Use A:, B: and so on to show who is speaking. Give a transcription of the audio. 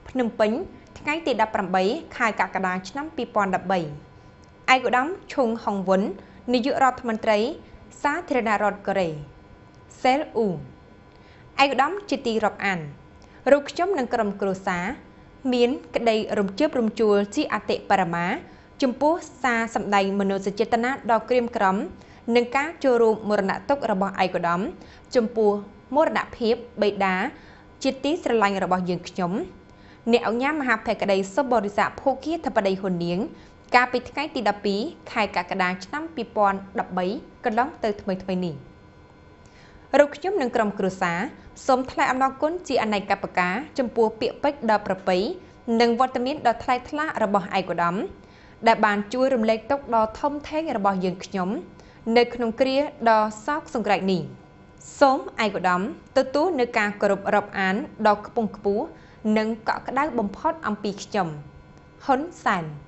A: ភ្នំពេញថ្ងៃទី18ខែកក្កដាឆ្នាំ2013 ឯកឧត្តមឈុងហុងវុននាយករដ្ឋមន្ត្រីសាធារណរដ្ឋកូរ៉េសេលអ៊ូឯកឧត្តមជាទីរាប់អានរូបខ្ញុំនិងក្រុមគ្រួសារមានក្តីរំជើបរំជួលជាអតិបរមាចំពោះសារសម្ដែងមនោសញ្ចេតនាដ៏ក្រៀមក្រំនឹងការចូលរួមមរណទុក្ខរបស់ឯកឧត្តមចំពោះមរណភាពបិតាជាទីស្រឡាញ់របស់យើងខ្ញុំអ្នកអង្គញាមហាភក្តីសុបរិស័កភូគាធិបតីហ៊ុននាងកាលពីថ្ងៃទី12ខែកក្កដាឆ្នាំ2013កន្លងទៅថ្មីនេះរូបខ្ញុំនិងក្រុមគ្រួសារសូមថ្លែងអំណរគុណជាអនេកប្បការចំពោះពាក្យពេចន៍ដ៏ប្រពៃនិងវត្តមានដ៏ថ្លៃថ្លារបស់ឯកឧត្តមដែលបានជួយរំលែកទុក្ខដ៏ធំធេងរបស់យើងខ្ញុំនៅក្នុងគ្រាដ៏សោកសង្រេងនេះសូមឯកឧត្តមទទួលនៅការគោរពរាប់អានដ៏ខ្ពង់ខ្ពស់និងកក់ក្ដៅបំផុតអំពីខ្ញុំហ៊ុនសែន